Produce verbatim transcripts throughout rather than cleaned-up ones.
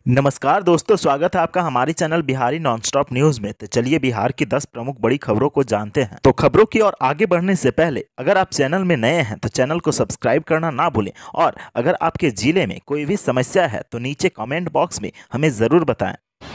नमस्कार दोस्तों, स्वागत है आपका हमारे चैनल बिहारी नॉनस्टॉप न्यूज में। तो चलिए बिहार की दस प्रमुख बड़ी खबरों को जानते हैं। तो खबरों की ओर आगे बढ़ने से पहले अगर आप चैनल में नए हैं तो चैनल को सब्सक्राइब करना ना भूलें, और अगर आपके जिले में कोई भी समस्या है तो नीचे कमेंट बॉक्स में हमें जरूर बताएं।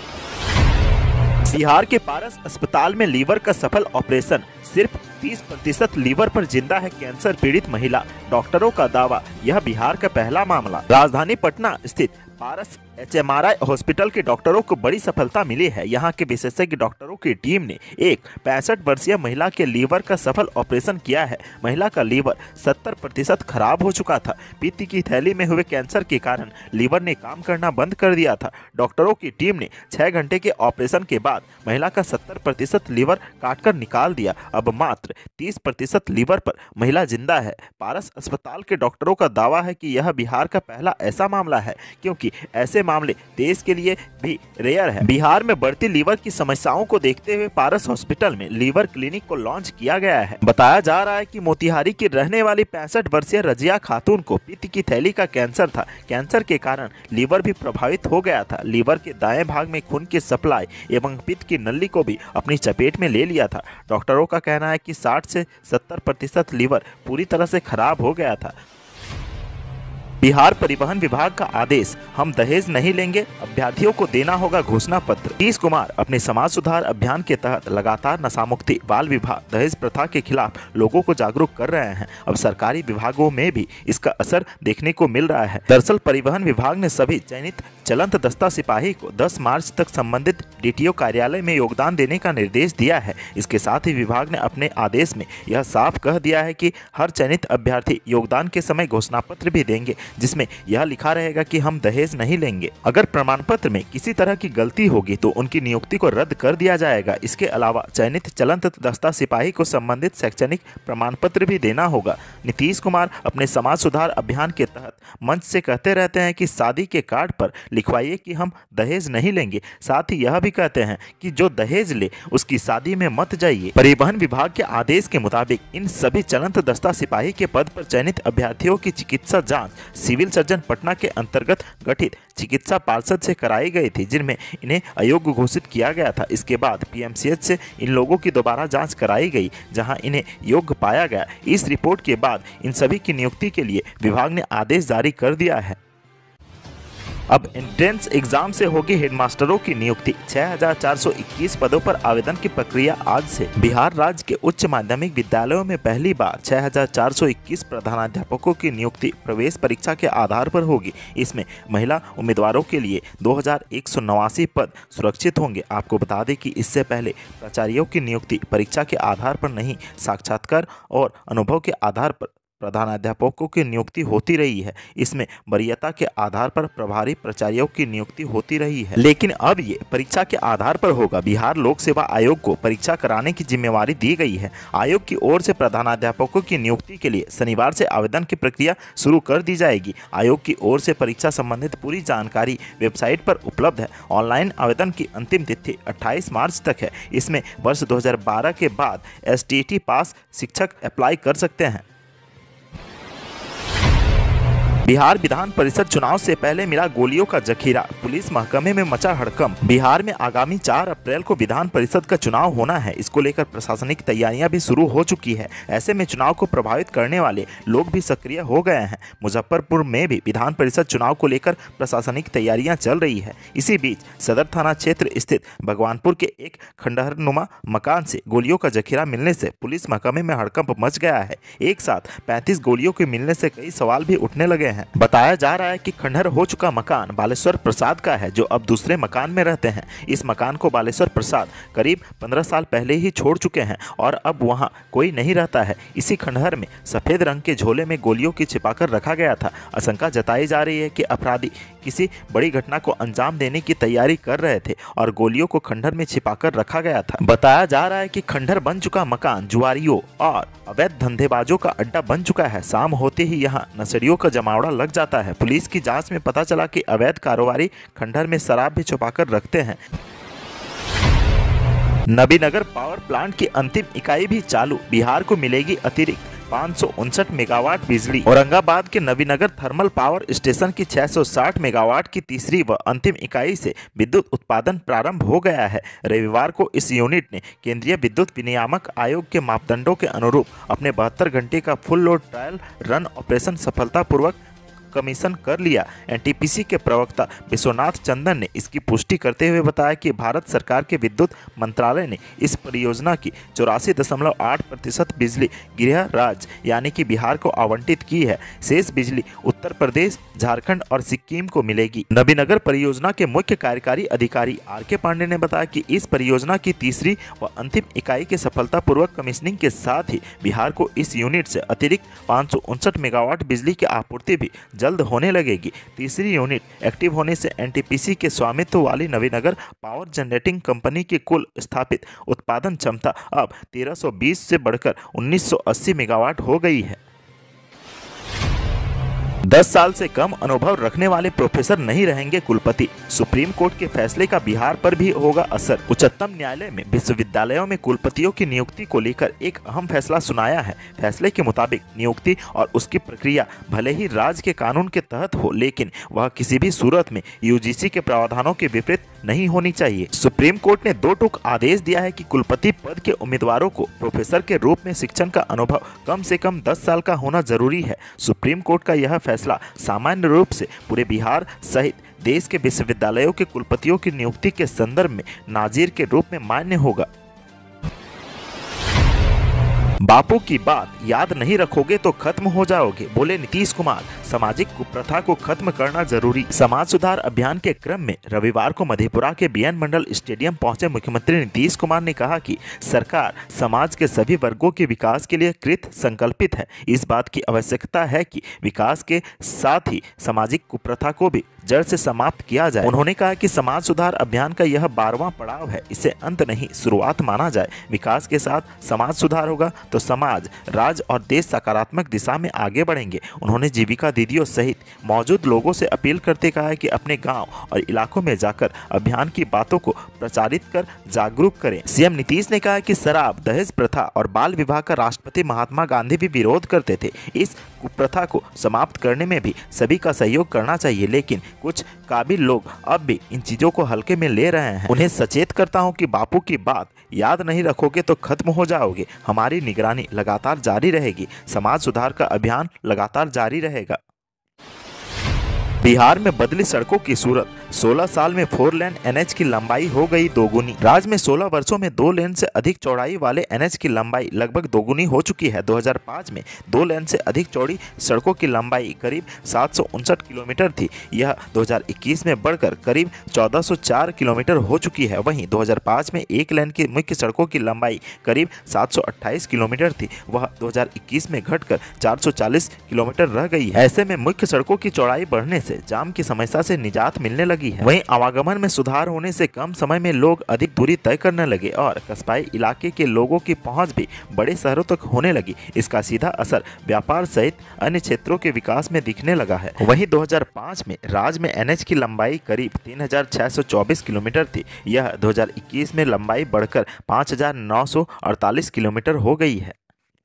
बिहार के पारस अस्पताल में लीवर का सफल ऑपरेशन, सिर्फ तीस प्रतिशत लीवर पर जिंदा है कैंसर पीड़ित महिला, डॉक्टरों का दावा। यह बिहार का पहला मामला। राजधानी पटना स्थित Paras H M R I hospital के डॉक्टरों को बड़ी सफलता मिली है। यहां के विशेषज्ञ डॉक्टरों की टीम ने एक पैंसठ वर्षीय महिला के लीवर का सफल ऑपरेशन किया है। महिला का लीवर सत्तर प्रतिशत खराब हो चुका था। पित्त की थैली में हुए कैंसर के कारण लीवर ने काम करना बंद कर दिया था। डॉक्टरों की टीम ने छह घंटे के ऑपरेशन के बाद महिला का सत्तर प्रतिशत लीवर काटकर निकाल दिया। अब मात्र तीस प्रतिशत लीवर पर महिला जिंदा है। पारस अस्पताल के डॉक्टरों का दावा है कि यह बिहार का पहला ऐसा मामला है, क्योंकि ऐसे मामले देश के लिए भी रेयर है। बिहार में बढ़ती लीवर की समस्याओं को देखते हुए पारस हॉस्पिटल में लीवर क्लिनिक को लॉन्च किया गया है। बताया जा रहा है कि मोतिहारी की रहने वाली पैंसठ वर्षीय रजिया खातून को पित्त की थैली का कैंसर था। कैंसर के कारण लीवर भी प्रभावित हो गया था। लीवर के दाएं भाग में खून की सप्लाई एवं पित्त की नली को भी अपनी चपेट में ले लिया था। डॉक्टरों का कहना है कि साठ से सत्तर प्रतिशत लीवर पूरी तरह से खराब हो गया था। बिहार परिवहन विभाग का आदेश, हम दहेज नहीं लेंगे, अभ्यर्थियों को देना होगा घोषणा पत्र। नीतीश कुमार अपने समाज सुधार अभियान के तहत लगातार नशा मुक्ति, बाल विवाह, दहेज प्रथा के खिलाफ लोगों को जागरूक कर रहे हैं। अब सरकारी विभागों में भी इसका असर देखने को मिल रहा है। दरअसल परिवहन विभाग ने सभी चयनित चलंत दस्ता सिपाही को दस मार्च तक संबंधित डी टी ओ कार्यालय में योगदान देने का निर्देश दिया है। इसके साथ ही विभाग ने अपने आदेश में यह साफ कह दिया है कि हर चयनित अभ्यर्थी योगदान के समय घोषणा पत्र भी देंगे, जिसमें यह लिखा रहेगा कि हम दहेज नहीं लेंगे। अगर प्रमाण पत्र में किसी तरह की गलती होगी तो उनकी नियुक्ति को रद्द कर दिया जाएगा। इसके अलावा चयनित चलंत दस्ता सिपाही को संबंधित शैक्षणिक प्रमाण पत्र भी देना होगा। नीतीश कुमार अपने समाज सुधार अभियान के तहत मंच से कहते रहते हैं कि शादी के कार्ड पर लिखवाइए कि हम दहेज नहीं लेंगे। साथ ही यह भी कहते हैं कि जो दहेज ले उसकी शादी में मत जाइए। परिवहन विभाग के आदेश के मुताबिक इन सभी चलंत दस्ता सिपाही के पद पर चयनित अभ्यर्थियों की चिकित्सा जाँच सिविल सर्जन पटना के अंतर्गत गठित चिकित्सा पार्षद से कराई गई थी, जिनमें इन्हें अयोग्य घोषित किया गया था। इसके बाद पी एम सी एच से इन लोगों की दोबारा जांच कराई गई, जहां इन्हें योग्य पाया गया। इस रिपोर्ट के बाद इन सभी की नियुक्ति के लिए विभाग ने आदेश जारी कर दिया है। अब एंट्रेंस एग्जाम से होगी हेडमास्टरों की नियुक्ति। छह हज़ार चार सौ इक्कीस पदों पर आवेदन की प्रक्रिया आज से। बिहार राज्य के उच्च माध्यमिक विद्यालयों में पहली बार छह हज़ार चार सौ इक्कीस प्रधानाध्यापकों की नियुक्ति प्रवेश परीक्षा के आधार पर होगी। इसमें महिला उम्मीदवारों के लिए दो हज़ार एक सौ नवासी पद सुरक्षित होंगे। आपको बता दें कि इससे पहले प्राचार्यों की नियुक्ति परीक्षा के आधार पर नहीं, साक्षात्कार और अनुभव के आधार पर प्रधानाध्यापकों की नियुक्ति होती रही है। इसमें वरीयता के आधार पर प्रभारी प्राचार्यों की नियुक्ति होती रही है, लेकिन अब ये परीक्षा के आधार पर होगा। बिहार लोक सेवा आयोग को परीक्षा कराने की जिम्मेवारी दी गई है। आयोग की ओर से प्रधानाध्यापकों की नियुक्ति के लिए शनिवार से आवेदन की प्रक्रिया शुरू कर दी जाएगी। आयोग की ओर से परीक्षा संबंधित पूरी जानकारी वेबसाइट पर उपलब्ध है। ऑनलाइन आवेदन की अंतिम तिथि अट्ठाईस मार्च तक है। इसमें वर्ष दो हज़ार बारह के बाद एस टी टी पास शिक्षक अप्लाई कर सकते हैं। बिहार विधान परिषद चुनाव से पहले मिला गोलियों का जखीरा, पुलिस महकमे में मचा हड़कंप। बिहार में आगामी चार अप्रैल को विधान परिषद का चुनाव होना है। इसको लेकर प्रशासनिक तैयारियां भी शुरू हो चुकी है। ऐसे में चुनाव को प्रभावित करने वाले लोग भी सक्रिय हो गए हैं। मुजफ्फरपुर में भी विधान परिषद चुनाव को लेकर प्रशासनिक तैयारियां चल रही है। इसी बीच सदर थाना क्षेत्र स्थित भगवानपुर के एक खंडहरनुमा मकान से गोलियों का जखीरा मिलने से पुलिस महकमे में हड़कंप मच गया है। एक साथ पैंतीस गोलियों के मिलने से कई सवाल भी उठने लगे हैं। बताया जा रहा है कि खंडहर हो चुका मकान बालेश्वर प्रसाद का है, जो अब दूसरे मकान में रहते हैं। इस मकान को बालेश्वर प्रसाद करीब पंद्रह साल पहले ही छोड़ चुके हैं और अब वहां कोई नहीं रहता है। इसी खंडहर में सफेद रंग के झोले में गोलियों की छिपाकर रखा गया था। आशंका जताई जा रही है कि अपराधी किसी बड़ी घटना को अंजाम देने की तैयारी कर रहे थे और गोलियों को खंडहर में छिपाकर रखा गया था। बताया जा रहा है कि खंडहर बन चुका मकान जुआरियों और अवैध धंधेबाजों का अड्डा बन चुका है। शाम होते ही यहाँ नशेड़ियों का जमावड़ा लग जाता है। पुलिस की जांच में पता चला कि अवैध कारोबारी खंडहर में शराब भी छुपाकर रखते हैं। नबीनगर पावर प्लांट की अंतिम इकाई भी चालू, बिहार को मिलेगी अतिरिक्त पाँच सौ उनसठ मेगावाट बिजली। औरंगाबाद के नवीनगर थर्मल पावर स्टेशन की छह सौ साठ मेगावाट की तीसरी व अंतिम इकाई से विद्युत उत्पादन प्रारंभ हो गया है। रविवार को इस यूनिट ने केंद्रीय विद्युत विनियामक आयोग के मापदंडों के अनुरूप अपने बहत्तर घंटे का full load trial run operation सफलतापूर्वक कमीशन कर लिया। एनटीपीसी के प्रवक्ता विश्वनाथ चंदन ने इसकी पुष्टि करते हुए बताया कि भारत सरकार के विद्युत मंत्रालय ने इस परियोजना की चौरासी दशमलव आठ प्रतिशत बिजली गृह राज्य यानी कि बिहार को आवंटित की है। शेष बिजली उत्तर प्रदेश, झारखंड और सिक्किम को मिलेगी। नवीनगर परियोजना के मुख्य कार्यकारी अधिकारी आर के पांडे ने बताया कि इस परियोजना की तीसरी व अंतिम इकाई के सफलतापूर्वक कमीशनिंग के साथ ही बिहार को इस यूनिट से अतिरिक्त पाँच सौ उनसठ मेगावाट बिजली की आपूर्ति भी जल्द होने लगेगी। तीसरी यूनिट एक्टिव होने से एनटीपीसी के स्वामित्व वाली नवीनगर पावर जनरेटिंग कंपनी की कुल स्थापित उत्पादन क्षमता अब तेरह सौ बीस से बढ़कर उन्नीस सौ अस्सी मेगावाट हो गई है। दस साल से कम अनुभव रखने वाले प्रोफेसर नहीं रहेंगे कुलपति। सुप्रीम कोर्ट के फैसले का बिहार पर भी होगा असर। उच्चतम न्यायालय में विश्वविद्यालयों में कुलपतियों की नियुक्ति को लेकर एक अहम फैसला सुनाया है। फैसले के मुताबिक नियुक्ति और उसकी प्रक्रिया भले ही राज्य के कानून के तहत हो, लेकिन वह किसी भी सूरत में यूजीसी के प्रावधानों के विपरीत नहीं होनी चाहिए। सुप्रीम कोर्ट ने दो टूक आदेश दिया है कि कुलपति पद के उम्मीदवारों को प्रोफेसर के रूप में शिक्षण का अनुभव कम से कम दस साल का होना जरूरी है। सुप्रीम कोर्ट का यह फैसला सामान्य रूप से पूरे बिहार सहित देश के विश्वविद्यालयों के कुलपतियों की नियुक्ति के संदर्भ में नाजीर के रूप में मान्य होगा। बापू की बात याद नहीं रखोगे तो खत्म हो जाओगे, बोले नीतीश कुमार। सामाजिक कुप्रथा को खत्म करना जरूरी। समाज सुधार अभियान के क्रम में रविवार को मधेपुरा के बीएन मंडल स्टेडियम पहुंचे मुख्यमंत्री नीतीश कुमार ने कहा कि सरकार समाज के सभी वर्गों के विकास के लिए कृत संकल्पित है। इस बात की आवश्यकता है कि विकास के साथ ही सामाजिक कुप्रथा को भी जड़ से समाप्त किया जाए। उन्होंने कहा कि समाज सुधार अभियान का यह बारहवां पड़ाव है, इसे अंत नहीं शुरुआत माना जाए। विकास के साथ समाज सुधार होगा तो समाज, राज्य और देश सकारात्मक दिशा में आगे बढ़ेंगे। उन्होंने जीविका दीदियों सहित मौजूद लोगों से अपील करते कहा है कि अपने गांव और इलाकों में जाकर अभियान की बातों को प्रचारित कर जागरूक करें। सीएम नीतीश ने कहा कि शराब, दहेज प्रथा और बाल विवाह का राष्ट्रपति महात्मा गांधी भी विरोध करते थे। इस कुप्रथा को समाप्त करने में भी सभी का सहयोग करना चाहिए, लेकिन कुछ काबिल लोग अब भी इन चीजों को हल्के में ले रहे हैं। उन्हें सचेत करता हूं कि बापू की बात याद नहीं रखोगे तो खत्म हो जाओगे। हमारी निगरानी लगातार जारी रहेगी। समाज सुधार का अभियान लगातार जारी रहेगा। बिहार में बदली सड़कों की सूरत। सोलह साल में फोर लेन एनएच की लंबाई हो गई दोगुनी। राज्य में सोलह वर्षों में दो लेन से अधिक चौड़ाई वाले एनएच की लंबाई लगभग दोगुनी हो चुकी है। दो हज़ार पाँच में दो लेन से अधिक चौड़ी सड़कों की लंबाई करीब सात सौ उनसठ किलोमीटर थी। यह दो हज़ार इक्कीस में बढ़कर करीब चौदह सौ चार किलोमीटर हो चुकी है। वहीं दो हज़ार पाँच में एक लेन की मुख्य सड़कों की लंबाई करीब सात सौ अट्ठाईस किलोमीटर थी, वह दो हज़ार इक्कीस में घटकर चार सौ चालीस किलोमीटर रह गई है। ऐसे में मुख्य सड़कों की चौड़ाई बढ़ने से जाम की समस्या से निजात मिलने लगी है। वहीं आवागमन में सुधार होने से कम समय में लोग अधिक दूरी तय करने लगे और कस्बाई इलाके के लोगों की पहुंच भी बड़े शहरों तक होने लगी। इसका सीधा असर व्यापार सहित अन्य क्षेत्रों के विकास में दिखने लगा है। वहीं दो हज़ार पाँच में राज्य में एनएच की लंबाई करीब तीन हज़ार छह सौ चौबीस किलोमीटर थी। यह दो हज़ार इक्कीस में लंबाई बढ़कर पाँच हज़ार नौ सौ अड़तालीस किलोमीटर हो गई है।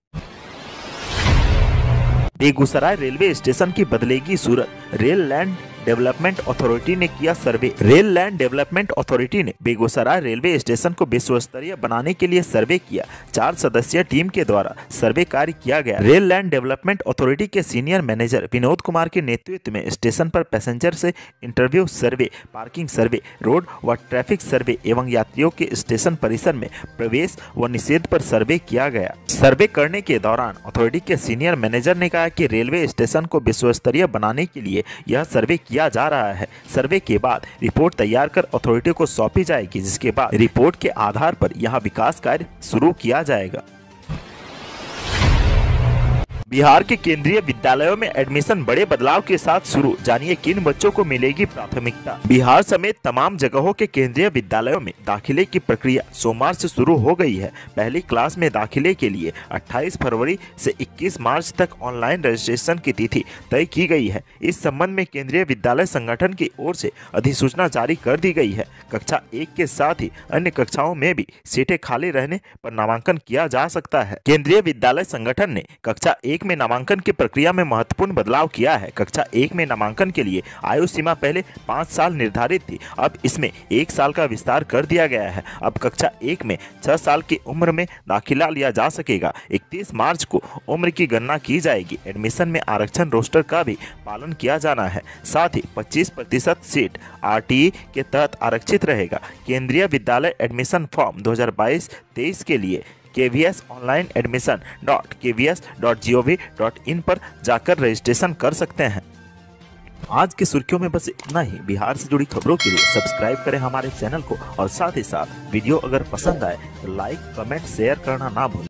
बेगूसराय रेलवे स्टेशन की बदलेगी सूरत। रेल लैंड डेवलपमेंट अथॉरिटी ने किया survey. Rail land development authority ने बेगूसराय रेलवे स्टेशन को विश्व स्तरीय बनाने के लिए सर्वे किया। चार सदस्यीय टीम के द्वारा सर्वे कार्य किया गया। रेल लैंड डेवलपमेंट अथॉरिटी के सीनियर मैनेजर विनोद कुमार के नेतृत्व में स्टेशन पर पैसेंजर से interview survey, parking survey, road व ट्रैफिक सर्वे एवं यात्रियों के स्टेशन परिसर में प्रवेश व निषेध पर सर्वे किया गया। सर्वे करने के दौरान अथॉरिटी के सीनियर मैनेजर ने कहा कि रेलवे स्टेशन को विश्व स्तरीय बनाने के लिए यह सर्वे किया जा रहा है। सर्वे के बाद रिपोर्ट तैयार कर अथॉरिटी को सौंपी जाएगी, जिसके बाद रिपोर्ट के आधार पर यहां विकास कार्य शुरू किया जाएगा। बिहार के केंद्रीय विद्यालयों में एडमिशन बड़े बदलाव के साथ शुरू, जानिए किन बच्चों को मिलेगी प्राथमिकता। बिहार समेत तमाम जगहों के केंद्रीय विद्यालयों में दाखिले की प्रक्रिया सोमवार से शुरू हो गई है। पहली क्लास में दाखिले के लिए अट्ठाईस फरवरी से इक्कीस मार्च तक ऑनलाइन रजिस्ट्रेशन की तिथि तय की गई है। इस संबंध में केंद्रीय विद्यालय संगठन की ओर से अधिसूचना जारी कर दी गई है। कक्षा एक के साथ ही अन्य कक्षाओं में भी सीटें खाली रहने पर नामांकन किया जा सकता है। केंद्रीय विद्यालय संगठन ने कक्षा एक में नामांकन की प्रक्रिया में महत्वपूर्ण बदलाव किया है। कक्षा एक में नामांकन के लिए आयु सीमा पहले पाँच साल निर्धारित थी, अब इसमें एक साल का विस्तार कर दिया गया है। अब कक्षा एक में छह साल की उम्र में दाखिला लिया जा सकेगा। इकतीस मार्च को उम्र की गणना की जाएगी। एडमिशन में आरक्षण रोस्टर का भी पालन किया जाना है। साथ ही पच्चीस प्रतिशत सीट आर टी ई के तहत आरक्षित रहेगा। केंद्रीय विद्यालय एडमिशन फॉर्म दो हजार बाईस तेईस के लिए K V S online admission dot K V S dot G O V dot in पर जाकर रजिस्ट्रेशन कर सकते हैं। आज की सुर्खियों में बस इतना ही। बिहार से जुड़ी खबरों के लिए सब्सक्राइब करें हमारे चैनल को और साथ ही साथ वीडियो अगर पसंद आए तो लाइक, कमेंट, शेयर करना ना भूलें।